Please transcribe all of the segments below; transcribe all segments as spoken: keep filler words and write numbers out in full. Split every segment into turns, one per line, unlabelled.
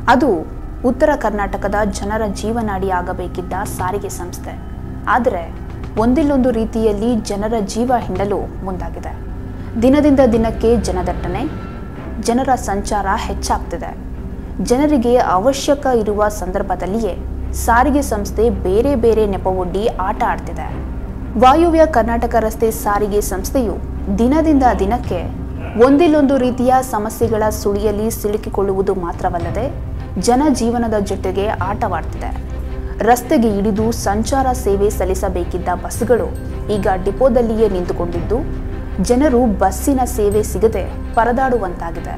ಅದು ಉತ್ತರ ಕರ್ನಾಟಕದ ಜನರ ಜೀವನಾಡಿ ಆಗಬೇಕಿದ್ದ ಸಾರಿಗೆ ಸಂಸ್ಥೆ. ಆದರೆ ಒಂದಿಲ್ಲೊಂದು ರೀತಿಯಲ್ಲಿ ಜನರ ಜೀವ ಹಿಂಡಲು ಮುಂದಾಗಿದೆ. ದಿನದಿಂದ ದಿನಕ್ಕೆ ಜನದಟ್ಟಣೆ, ಜನರ ಸಂಚಾರ ಹೆಚ್ಚಾಗ್ತಿದೆ. ಜನರಿಗೆ ಅವಶ್ಯಕ ಇರುವ ಸಂದರ್ಭದಲ್ಲಿಯೇ ಸಾರಿಗೆ ಸಂಸ್ಥೆ ಬೇರೆ ಬೇರೆ ನೆಪವೊಡ್ಡಿ ಆಟ ಆಡ್ತಿದೆ. ವಾಯುವ್ಯ ಕರ್ನಾಟಕ ರಸ್ತೆ ಸಾರಿಗೆ ಸಂಸ್ಥೆಯು ದಿನದಿಂದ ದಿನಕ್ಕೆ ಒಂದಿಲ್ಲೊಂದು ರೀತಿಯ ಸಮಸ್ಯೆಗಳ ಸುಳಿಯಲ್ಲಿ ಸಿಲುಕಿಕೊಳ್ಳುವುದು ಮಾತ್ರವಲ್ಲದೆ ಜನಜೀವನದ ಜೊತೆಗೆ ಆಟವಾಡ್ತಿದೆ. ರಸ್ತೆಗೆ ಇಳಿದು ಸಂಚಾರ ಸೇವೆ ಸಲ್ಲಿಸಬೇಕಿದ್ದ ಬಸ್ಗಳು ಈಗ ಡಿಪೋದಲ್ಲಿಯೇ ನಿಂತುಕೊಂಡಿದ್ದು ಜನರು ಬಸ್ಸಿನ ಸೇವೆ ಸಿಗದೆ ಪರದಾಡುವಂತಾಗಿದೆ.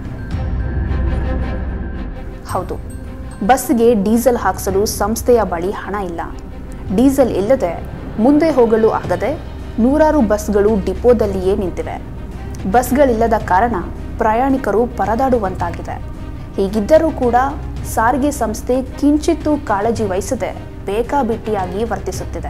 ಹೌದು, ಬಸ್ಗೆ ಡೀಸೆಲ್ ಹಾಕಿಸಲು ಸಂಸ್ಥೆಯ ಬಳಿ ಹಣ ಇಲ್ಲ. ಡೀಸೆಲ್ ಇಲ್ಲದೆ ಮುಂದೆ ಹೋಗಲು ಆಗದೆ ನೂರಾರು ಬಸ್ಗಳು ಡಿಪೋದಲ್ಲಿಯೇ ನಿಂತಿವೆ. ಬಸ್ಗಳಿಲ್ಲದ ಕಾರಣ ಪ್ರಯಾಣಿಕರು ಪರದಾಡುವಂತಾಗಿದೆ. ಹೀಗಿದ್ದರೂ ಕೂಡ ಸಾರಿಗೆ ಸಂಸ್ಥೆ ಕಿಂಚಿತ್ತೂ ಕಾಳಜಿ ವಹಿಸದೆ ಬೇಕಾಬಿಟ್ಟಿಯಾಗಿ ವರ್ತಿಸುತ್ತಿದೆ.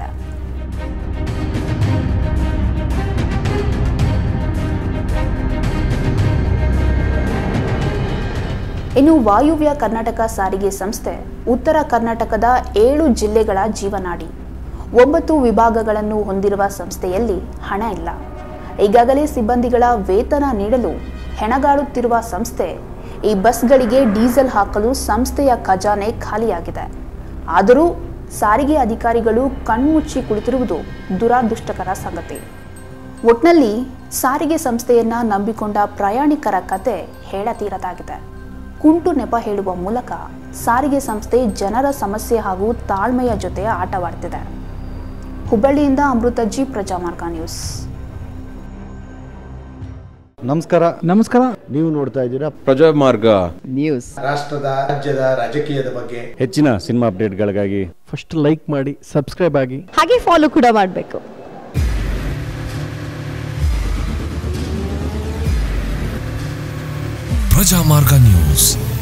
ಇನ್ನು ವಾಯುವ್ಯ ಕರ್ನಾಟಕ ಸಾರಿಗೆ ಸಂಸ್ಥೆ ಉತ್ತರ ಕರ್ನಾಟಕದ ಏಳು ಜಿಲ್ಲೆಗಳ ಜೀವನಾಡಿ. ಒಂಬತ್ತು ವಿಭಾಗಗಳನ್ನು ಹೊಂದಿರುವ ಸಂಸ್ಥೆಯಲ್ಲಿ ಹಣ ಇಲ್ಲ. ಈಗಾಗಲೇ ಸಿಬ್ಬಂದಿಗಳ ವೇತನ ನೀಡಲು ಹೆಣಗಾಡುತ್ತಿರುವ ಸಂಸ್ಥೆ ಈ ಬಸ್ಗಳಿಗೆ ಡೀಸೆಲ್ ಹಾಕಲು ಸಂಸ್ಥೆಯ ಖಜಾನೆ ಖಾಲಿಯಾಗಿದೆ. ಆದರೂ ಸಾರಿಗೆ ಅಧಿಕಾರಿಗಳು ಕಣ್ಮುಚ್ಚಿ ಕುಳಿತಿರುವುದು ದುರಾದೃಷ್ಟಕರ ಸಂಗತಿ. ಒಟ್ನಲ್ಲಿ ಸಾರಿಗೆ ಸಂಸ್ಥೆಯನ್ನ ನಂಬಿಕೊಂಡ ಪ್ರಯಾಣಿಕರ ಕತೆ ಹೇಳತೀರದಾಗಿದೆ. ಕುಂಟು ನೆಪ ಹೇಳುವ ಮೂಲಕ ಸಾರಿಗೆ ಸಂಸ್ಥೆ ಜನರ ಸಮಸ್ಯೆ ಹಾಗೂ ತಾಳ್ಮೆಯ ಜೊತೆ ಆಟವಾಡ್ತಿದೆ. ಹುಬ್ಬಳ್ಳಿಯಿಂದ ಅಮೃತ ಜಿ, ಪ್ರಜಾಮಾರ್ಗ ನ್ಯೂಸ್.
ನಮಸ್ಕಾರ.
ನಮಸ್ಕಾರ.
ನೀವು ನೋಡ್ತಾ ಇದ್ದೀರಾ
ಪ್ರಜಾಮಾರ್ಗ ನ್ಯೂಸ್.
ರಾಷ್ಟ್ರದ, ರಾಜ್ಯದ ರಾಜಕೀಯದ ಬಗ್ಗೆ
ಹೆಚ್ಚಿನ ಸಿನಿಮಾ ಅಪ್ಡೇಟ್ಗಳಿಗಾಗಿ
ಫಸ್ಟ್ ಲೈಕ್ ಮಾಡಿ, ಸಬ್ಸ್ಕ್ರೈಬ್ ಆಗಿ,
ಹಾಗೆ ಫಾಲೋ ಕೂಡ ಮಾಡಬೇಕು.
ಪ್ರಜಾಮಾರ್ಗ ನ್ಯೂಸ್.